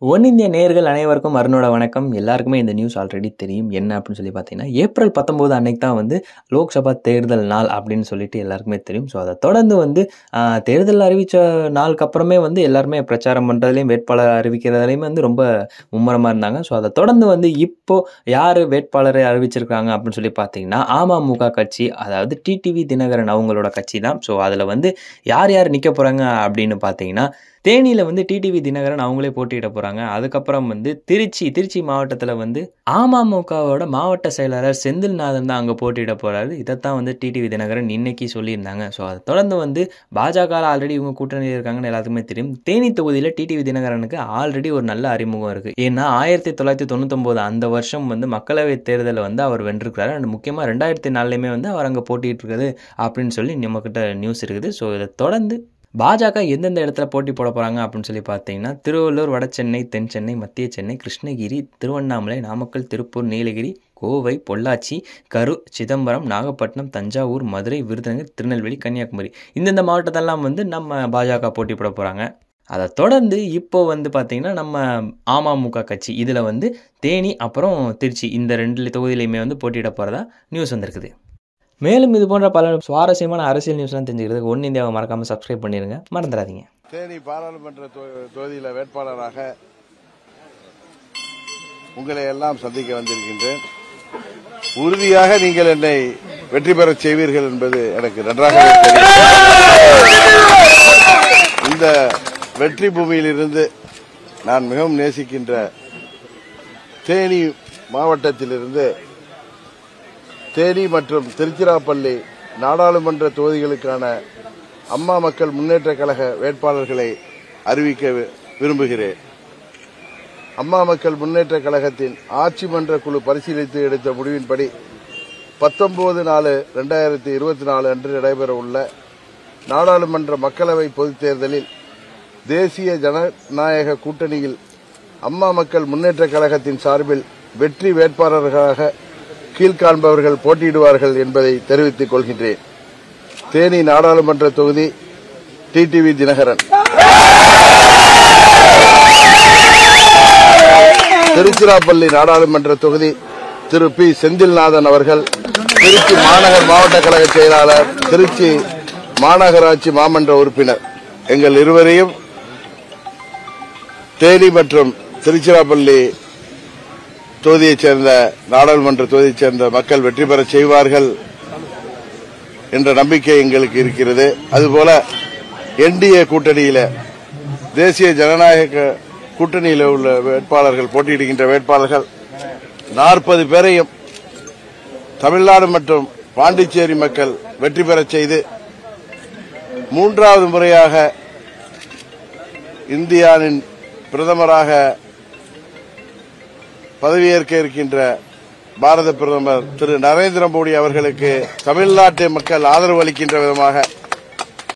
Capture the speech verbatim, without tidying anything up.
One இந்திய நேயர்கள் அனைவருக்கும் அருணோட வணக்கம். எல்லாருக்குமே இந்த நியூஸ் ஆல்ரெடி தெரியும். என்ன அப்படின்னு சொல்லி பார்த்தீங்கன்னா, ஏப்ரல் பத்தொன்பது அன்னைக்கு தான் வந்து லோக்சபா தேர்தல் நாள் அப்படின்னு சொல்லிட்டு எல்லாருக்குமே தெரியும். ஸோ அதை தொடர்ந்து வந்து தேர்தல் அறிவித்த நாளுக்கு அப்புறமே வந்து எல்லாருமே பிரச்சாரம் பண்ணுறதுலையும் வேட்பாளர் அறிவிக்கிறதுலையுமே வந்து ரொம்ப மும்முரமாக இருந்தாங்க. ஸோ அதை தொடர்ந்து வந்து இப்போ யார் வேட்பாளரை அறிவிச்சிருக்காங்க அப்படின்னு சொல்லி பார்த்தீங்கன்னா, அமமுக கட்சி, அதாவது டிடிவி தினகரன் அவங்களோட கட்சி தான். ஸோ அதில் வந்து யார் யார் நிற்க போகிறாங்க அப்படின்னு பார்த்தீங்கன்னா, தேனியில் வந்து டிடிவி தினகரன் அவங்களே போட்டியிட போகிறாங்க. அதுக்கப்புறம் வந்து திருச்சி திருச்சி மாவட்டத்தில் வந்து அமமுகவோட மாவட்ட செயலாளர் செந்தில்நாதன் தான் அங்கே போட்டியிட போகிறாரு. இதைத்தான் வந்து டிடிவி தினகரன் இன்னைக்கு சொல்லியிருந்தாங்க. ஸோ அதை தொடர்ந்து வந்து பாஜக ஆல்ரெடி இவங்க கூட்டணியில் இருக்காங்கன்னு எல்லாத்துக்குமே தெரியும். தேனி தொகுதியில் டிடிவி தினகரனுக்கு ஆல்ரெடி ஒரு நல்ல அறிமுகம் இருக்குது. ஏன்னா ஆயிரத்தி தொள்ளாயிரத்தி தொண்ணூத்தொம்போது அந்த வருஷம் வந்து மக்களவை தேர்தலில் வந்து அவர் வென்றிருக்கிறாரு. அண்ட் முக்கியமாக ரெண்டாயிரத்தி நாலுலையுமே வந்து அவர் அங்கே போட்டிட்டு இருக்குது அப்படின்னு சொல்லி நம்மக்கிட்ட நியூஸ் இருக்குது. ஸோ இதை தொடர்ந்து பாஜக எந்தெந்த இடத்துல போட்டி போட போகிறாங்க அப்படின்னு சொல்லி பார்த்தீங்கன்னா, திருவள்ளூர், வட சென்னை, தென் சென்னை, மத்திய சென்னை, கிருஷ்ணகிரி, திருவண்ணாமலை, நாமக்கல், திருப்பூர், நீலகிரி, கோவை, பொள்ளாச்சி, கரூர், சிதம்பரம், நாகப்பட்டினம், தஞ்சாவூர், மதுரை, விருதுநகர், திருநெல்வேலி, கன்னியாகுமரி இந்தந்த மாவட்டத்தெல்லாம் வந்து நம்ம பாஜக போட்டி போட போகிறாங்க. அதை தொடர்ந்து இப்போ வந்து பார்த்திங்கன்னா நம்ம அமமுக கட்சி இதில் வந்து தேனி அப்புறம் திருச்சி இந்த ரெண்டு தொகுதியிலையுமே வந்து போட்டியிட போகிறதா நியூஸ் வந்திருக்குது. மேலும் இது போன்ற பல சுவாரஸ்யமான அரசியல் நியூஸ்லாம் தெரிஞ்சுக்கிறதுக்கு ஒன் இந்தியாவை மறக்காமல் சப்ஸ்கிரைப் பண்ணிடுங்க, மறந்துடாதீங்க. தேனி பாராளுமன்ற தொகுதியில் வேட்பாளராக உங்களை எல்லாம் சந்திக்க வந்திருக்கின்றேன். உறுதியாக நீங்கள் என்னை வெற்றி பெற செய்வீர்கள் என்பது எனக்கு நன்றாக தெரியும். இந்த வெற்றி பூமியிலிருந்து நான் மிகவும் நேசிக்கின்ற தேனி மாவட்டத்திலிருந்து தேனி மற்றும் திருச்சிராப்பள்ளி நாடாளுமன்ற தொகுதிகளுக்கான அம்மா மக்கள் முன்னேற்ற கழக வேட்பாளர்களை அறிவிக்க விரும்புகிறேன். அம்மா மக்கள் முன்னேற்ற கழகத்தின் ஆட்சி மன்ற குழு பரிசீலித்து எடுத்த முடிவின்படி பத்தொன்பது நாலு ரெண்டாயிரத்தி இருபத்தி நாலு அன்று நடைபெற உள்ள நாடாளுமன்ற மக்களவை பொதுத் தேர்தலில் தேசிய ஜனநாயக கூட்டணியில் அம்மா மக்கள் முன்னேற்ற கழகத்தின் சார்பில் வெற்றி வேட்பாளர்களாக கீழ்காண்பவர்கள் போட்டியிடுவார்கள் என்பதை தெரிவித்துக் கொள்கின்றேன். தேனி நாடாளுமன்ற தொகுதி டிடிவி தினகரன், திருச்சிராப்பள்ளி நாடாளுமன்ற தொகுதி திரு பி செந்தில்நாதன் அவர்கள், திருச்சி மாநகர் மாவட்ட கழக செயலாளர், திருச்சி மாநகராட்சி மாமன்ற உறுப்பினர், எங்கள் இருவரையும் தேனி மற்றும் திருச்சிராப்பள்ளி தொகுதியைச் சேர்ந்த நாடாளுமன்ற தொகுதியைச் சேர்ந்த மக்கள் வெற்றி பெற செய்வார்கள் என்ற நம்பிக்கை எங்களுக்கு இருக்கிறது. அதுபோல என்டிஏ கூட்டணியில தேசிய ஜனநாயக கூட்டணியில் உள்ள வேட்பாளர்கள் போட்டியிடுகின்ற வேட்பாளர்கள் நாற்பது பேரையும் தமிழ்நாடு மற்றும் பாண்டிச்சேரி மக்கள் வெற்றி பெற செய்து மூன்றாவது முறையாக இந்தியாவின் பிரதமராக பதவியேற்க இருக்கின்ற பாரத பிரதமர் திரு நரேந்திர மோடி அவர்களுக்கு தமிழ்நாட்டு மக்கள் ஆதரவு அளிக்கின்ற விதமாக